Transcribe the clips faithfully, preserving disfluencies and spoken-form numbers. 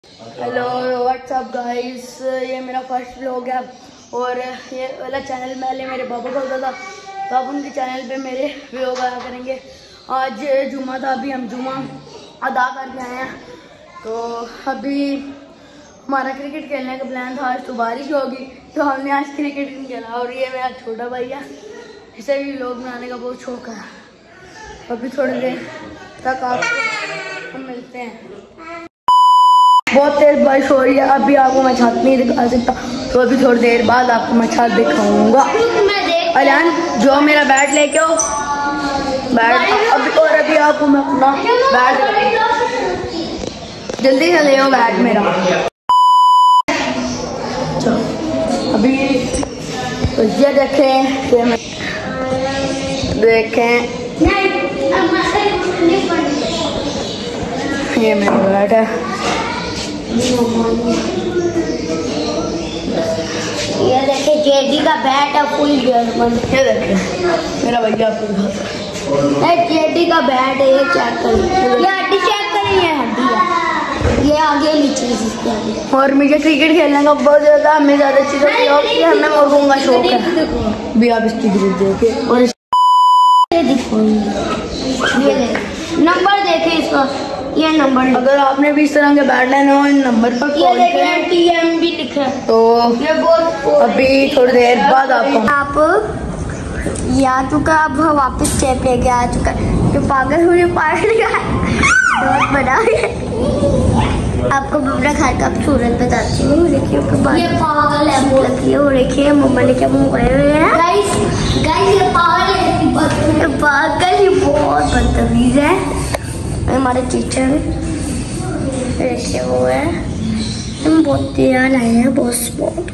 Hello what's up guys, ये मेरा first vlog है और ये वाला चैनल पहले मेरे पापा का होता था, तो अब उनके चैनल पे मेरे व्लॉग आया करेंगे। आज जुम्मा था, अभी हम जुम्मा अदा करके आए हैं। तो अभी हमारा क्रिकेट खेलने का प्लान था, आज तो बारिश होगी तो हमने आज क्रिकेट नहीं खेला। और ये मेरा छोटा भाई है, इसे भी व्लॉग बनाने का बहुत शौक है। अभी थोड़ी देर तक आपको हम मिलते हैं। बहुत तेज बारिश हो रही है, अभी आपको मैं छत नहीं दिखा सकता, तो अभी थोड़ी देर बाद आपको मैं छत दिखाऊंगा। अलियान जो मेरा बैट लेके आओ, बैट अभी और अभी आपको मैं अपना बैट जल्दी से ले आओ बैट मेरा। चलो अभी तो ये देखें, ये मैं देखें ये मेरा बैट है। ये देखिए जेडी का बैट है फुल जर्मन। ये देखिए मेरा भैया आपको दिखाता है, जेडी का बैट है, ये चेक करिए, ये हड्डी चेक करिए, ये हड्डी है, ये आगे नीचे इसके। और मुझे क्रिकेट खेलने का बहुत ज़्यादा हमें ज़्यादा अच्छी शौक है, हमें मुर्गों का शौक है। भी आप इसकी ग्रुप देखिए और ये देखो, ये नंबर देखिए इसका, ये नंबर। अगर आपने भी इस तरह के बैट लेने हो इन नंबर पर कॉल करें, टी एम भी लिखा है। तो ये बहुत अभी थोड़ी देर बाद आपको आप ये आ चुका, अब वापस स्टेप लेके आ चुका है। जो पागल हुए पागल बहुत बड़ा है। आपको अपना घर का सूरत बताती हूँ। देखिए ये पागल है, देखिए वो देखिए मम्मा ने क्या मुँह करे हुए हैं। गाइस गाइस ये पागल है, पागल ही बहुत बदतमीज है। हमारे टीचर देखिए वो है, हम बहुत तैयार आए हैं, बहुत बहुत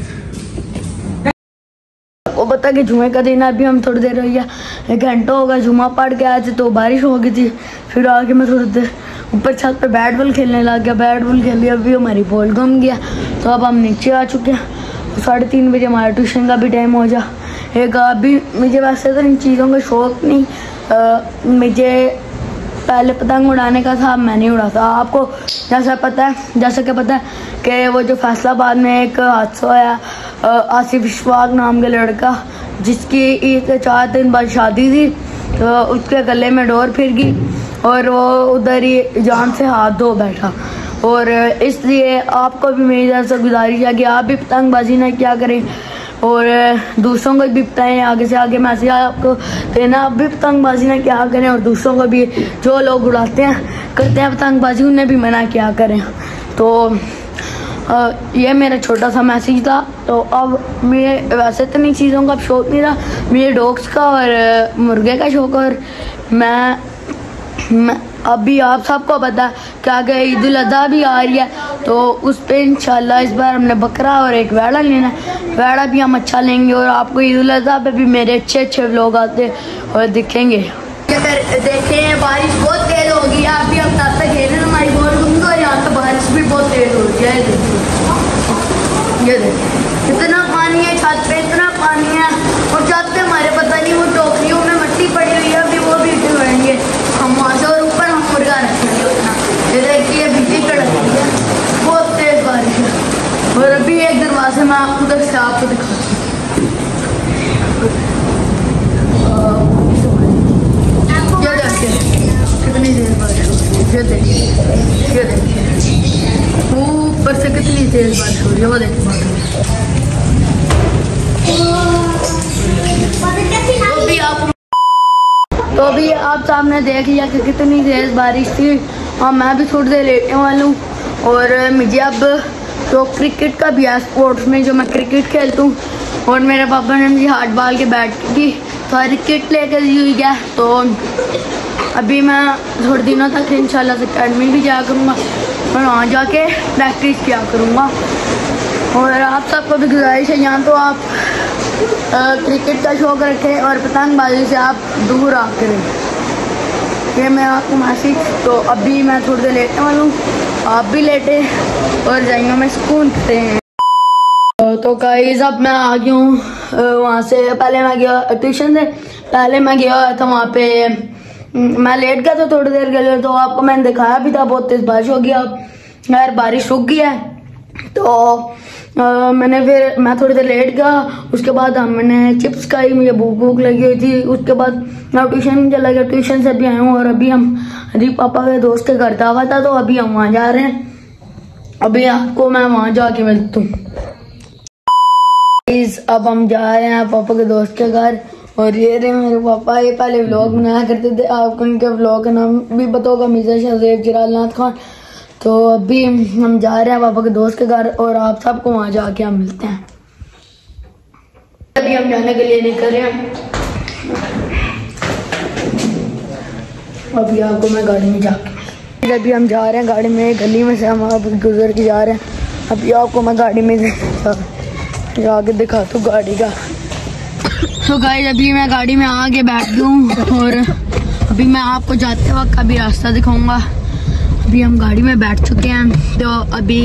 वो बता कि जुमे का दिन है। अभी हम थोड़ी देर हुई है, एक घंटा होगा जुमा पढ़ के आए थे, तो बारिश हो गई थी। फिर आके मैं थोड़ी देर ऊपर छत पे बैट बॉल खेलने लग गया, बैट बॉल खेल लिया। अभी हमारी बॉल गुम गया, तो अब हम नीचे आ चुके हैं। साढ़े तीन बजे हमारा ट्यूशन का भी टाइम हो जा एक। अभी मुझे वैसे तो इन चीज़ों का शौक नहीं, आ, मुझे पहले पतंग उड़ाने का था, मैं नहीं उड़ाता। आपको जैसा पता है जैसा कि पता है कि वो जो फैसलाबाद में एक हादसा आया, आसिफ इशफाक नाम का लड़का, जिसकी ईद के चार दिन बाद शादी थी, तो उसके गले में डोर फिर गई और वो उधर ही जान से हाथ धो बैठा। और इसलिए आपको भी मेरी तरफ से गुजारिश है कि आप भी पतंगबाजी ना क्या करें और दूसरों को भी बताएं। आगे से आगे मैसेज आपको देना, आप भी पतंगबाजी ना क्या करें और दूसरों को भी, जो लोग उड़ाते हैं करते हैं पतंगबाजी, उन्हें भी मना क्या करें। तो आ, ये मेरा छोटा सा मैसेज था। तो अब मेरे वैसे तो नहीं चीज़ों का शौक नहीं था, मेरे डॉग्स का और मुर्गे का शौक। और मैं, मैं अभी आप सबको पता कि आगे ईद उल अज़हा भी आ रही है, तो उस पर इंशाल्लाह इस बार हमने बकरा और एक वेड़ा लेना है। वेड़ा भी हम अच्छा लेंगे और आपको ईद उल अज़हा पे भी मेरे अच्छे अच्छे लोग आते और दिखेंगे। अगर देखें बारिश बहुत तेज होगी, आप भी अब तक खेल रहे हैं, हमारी बॉल घूम और यहाँ तो बारिश भी बहुत तेज हो रही है। ये देखिए इतना पानी है छत पे, इतना पानी है। और छत पे हमारे पता नहीं वो टोकरियों में मिट्टी पड़ी हुई है, अभी वो भी उड़ेंगे हम वहाँ से, और ऊपर हम मुर्गा रखेंगे उतना। ये देखिए बिजली कड़क रही है, बहुत तेज बारिश है। और अभी एक दरवाजे में आपको उधर से आपको दिखाती हूँ। ये देखिए कितनी देर बारिश हो रही है, ये देखिए ये देखिए ऊपर से कितनी तेज बारिश हो रही है, वो देखिए तो भी आप तो भी आप सामने देख लिया कि कितनी तेज बारिश थी। और मैं भी थोड़ी देर लेटने वाला हूँ। और मुझे अब तो क्रिकेट का भी है, स्पोर्ट्स में जो मैं क्रिकेट खेलता हूँ। और मेरे पापा ने मुझे हाथ बाल के बैट की सारी किट लेकर दी हुई है। तो अभी मैं थोड़े दिनों तक इंशाल्लाह से अकेडमी भी जाया करूँगा और वहाँ जाके प्रैक्टिस किया करूँगा। और आप सबको भी गुजारिश है, यहाँ तो आप आ, क्रिकेट का शौक रखें और पतंगबाजी से आप दूर आ करें। ये मैं आपको मैसेज। तो अभी मैं थोड़ी देर लेटने वाला हूँ, आप भी लेटे और जाइए में सुकून करते हैं। तो गाइस अब मैं आ गया हूँ वहाँ से। पहले मैं गया ट्यूशन से, पहले मैं गया था वहाँ पे, मैं लेट गया था थोड़ी देर के लिए, तो आपको मैंने दिखाया भी था बहुत तेज बारिश हो गया। यार बारिश रुक गई है तो आ, मैंने फिर मैं थोड़ी देर लेट गया। उसके बाद हमने चिप्स खाई, मुझे भूख भूख लगी हुई थी। उसके बाद मैं ट्यूशन चला गया, ट्यूशन से भी आया हूँ और अभी हम अभी पापा के दोस्त के घर दावा था तो अभी हम वहाँ जा रहे हैं। अभी आपको मैं वहाँ जाके मिलता हूँ। अब हम जा रहे हैं पापा के दोस्त के घर और ये रहे मेरे पापा। ये पहले व्लॉग बनाया करते थे, आपको इनके व्लॉग का नाम भी पता होगा, मिर्जा शहजेब जलालनाथ खान। तो अभी हम जा रहे हैं पापा के दोस्त के घर और आप सबको वहाँ जाके हम मिलते हैं। अभी हम जाने के लिए निकल रहे हैं। अभी आपको मैं गाड़ी में जाके अभी हम जा रहे हैं गाड़ी में, गली में से हम आप गुजर के जा रहे हैं। अभी आपको मैं गाड़ी में जाके दिखा दूँ गाड़ी का। तो गाइस अभी मैं गाड़ी में आके बैठ गई हूँ और अभी मैं आपको जाते वक्त अभी रास्ता दिखाऊंगा। अभी हम गाड़ी में बैठ चुके हैं तो अभी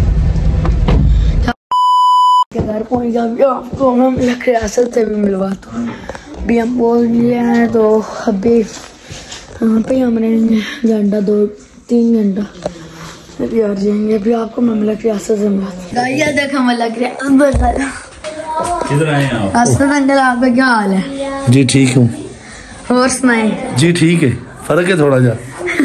घर पहुँच गया। अभी आपको हम रियासत से भी मिलवाता हूँ। अभी हम बोल लिए हैं तो अभी यहाँ पे हम रहेंगे घंटा दो तीन घंटा यार जाएंगे। अभी आपको ममलक रियासत से मिलवाता हूँ। देखा ममलक रियासत किधर आए आप? अंकल आपका क्या हाल है? जी ठीक हूँ। और सुनाए? जी ठीक है, फर्क है थोड़ा जा।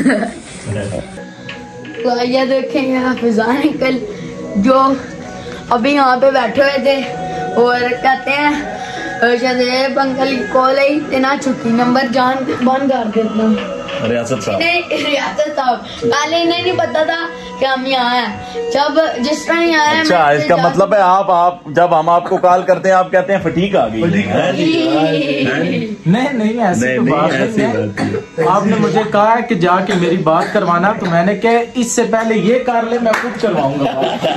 तो ये देखेंगे हाफिजान अंकल जो अभी यहाँ पे बैठे हुए थे और कहते हैं शहजेब अंकल की कॉल आई तेना छुट्टी नंबर जान बंद कर देता। रियासत साहब रियासत साहब पहले इन्हें नहीं पता था कि हम यहाँ हैं। जब जिस तरह यहाँ है अच्छा, इसका मतलब है आप आप जब हम आपको कॉल करते हैं आप कहते हैं फटीक आ गई। नहीं नहीं ऐसी तो बात नहीं। आपने मुझे कहा है कि जाके मेरी बात करवाना तो मैंने कहा इससे पहले ये कर ले, मैं खुद करवाऊंगा।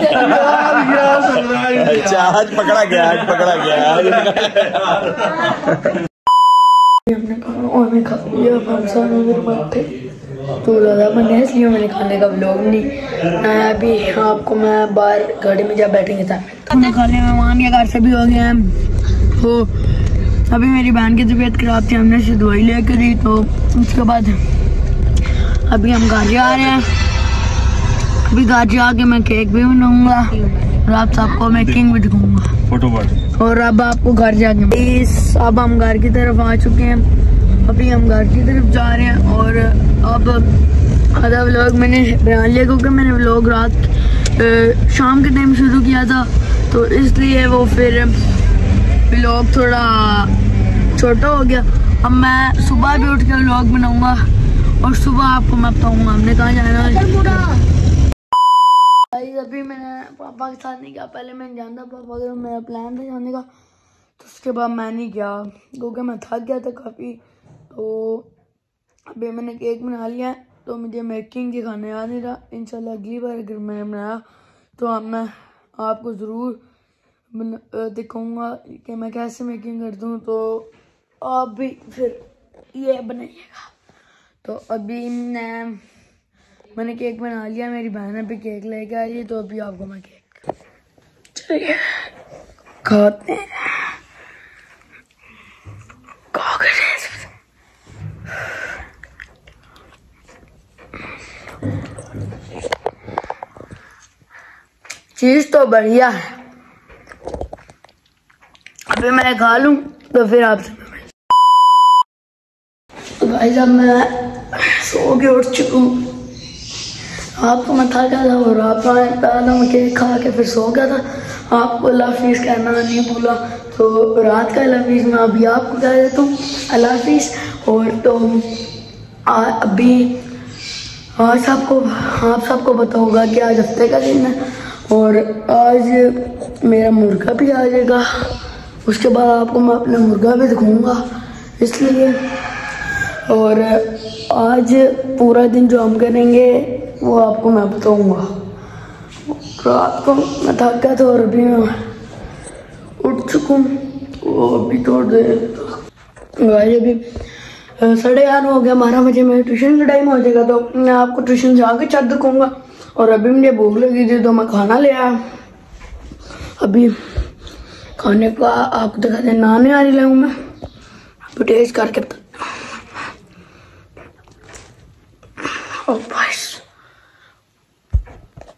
अच्छा आज पकड़ा गया, आज पकड़ा गया। हमने खाना और मैं खा लिया। हम सारे मेरे बैठे तो ज़्यादा बने इसलिए मैंने खाने का व्लॉग नहीं बनाया। अभी आपको मैं बाहर गाड़ी में जा बैठेंगे था खाना खाने में मान के घर से भी हो गए हैं। तो अभी मेरी बहन की तबीयत खराब थी, हमने से दवाई लेकर दी। तो उसके बाद अभी हम घर जा रहे हैं। अभी घर जाके मैं केक भी बनाऊंगा और आप सबको मैं केक भी दिखाऊंगा फोटो पार्टी। और अब आपको घर जाके इस अब हम घर की तरफ आ चुके हैं। अभी हम घर की तरफ जा रहे हैं और अब आधा व्लॉग मैंने बना लिया क्योंकि मैंने व्लॉग रात शाम के टाइम शुरू किया था तो इसलिए वो फिर व्लॉग थोड़ा छोटा हो गया। अब मैं सुबह भी उठ के व्लॉग बनाऊंगा और सुबह आपको मैं बताऊंगा हमने कहाँ जाना है। अभी मैंने पापा के साथ नहीं गया, पहले मैंने जानता पापा का मेरा प्लान था जाने का तो उसके बाद मैं नहीं गया क्योंकि मैं थक गया था काफ़ी। तो अभी मैंने केक बना लिया तो मुझे मेकिंग दिखाने याद नहीं रहा। इंशाल्लाह अगली बार अगर मैं बनाया तो अब मैं आपको ज़रूर दिखाऊंगा कि मैं कैसे मेकिंग करता हूँ, तो आप भी फिर ये बनाइएगा। तो अभी मैं मैंने केक बना लिया, मेरी बहन अभी केक लेके आ रही है तो अभी आपको मैं केक चलिए खाते हैं। चीज तो बढ़िया है, अभी मैं खा लूं तो फिर आपसे तो भाई साहब मैं सो के उठ चुका हूँ। आपको मैं थका था और आप पहला मैं केक खा के फिर सो गया था। आपको अल्लाह हाफिज़ कहना नहीं भूला तो रात का अल्लाह हाफिज़ मैं अभी आपको कह देता हूँ अल्लाह हाफिज़। और तो आ, अभी आज सबको आप सबको पता होगा कि आज हफ्ते का दिन है और आज मेरा मुर्गा भी आ जाएगा। उसके बाद आपको मैं अपना मुर्गा भी दिखाऊंगा इसलिए। और आज पूरा दिन जो हम करेंगे वो आपको मैं बताऊंगा। रात को मैं थक गया था और अभी मैं उठ चुका हूँ तो अभी थोड़ी देर भाई अभी साढ़े ग्यारह हो गया, बारह बजे मेरे ट्यूशन का टाइम हो जाएगा तो मैं आपको ट्यूशन से आके छत दिखाऊंगा। और अभी मुझे भूख लगी थी तो मैं खाना ले आया। अभी खाने का आपको दिखा दे नाने आ रही लाऊँ मैं अभी टेस्ट करके बता। Oh, nice.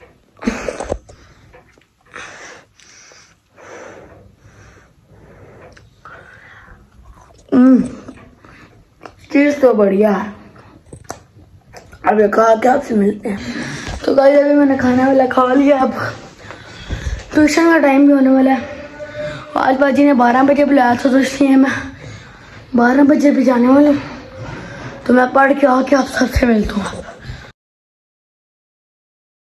चीज तो बढ़िया है। अब ये कहा कि आपसे मिलते हैं। तो गाइस अभी मैंने खाना वाला खा लिया, अब ट्यूशन का टाइम भी होने वाला है। आज बाजी ने बारह बजे बुलाया था, तो इसलिए मैं बारह बजे भी जाने वाला हूँ। तो मैं पढ़ के आके आप सबसे मिलता हूँ।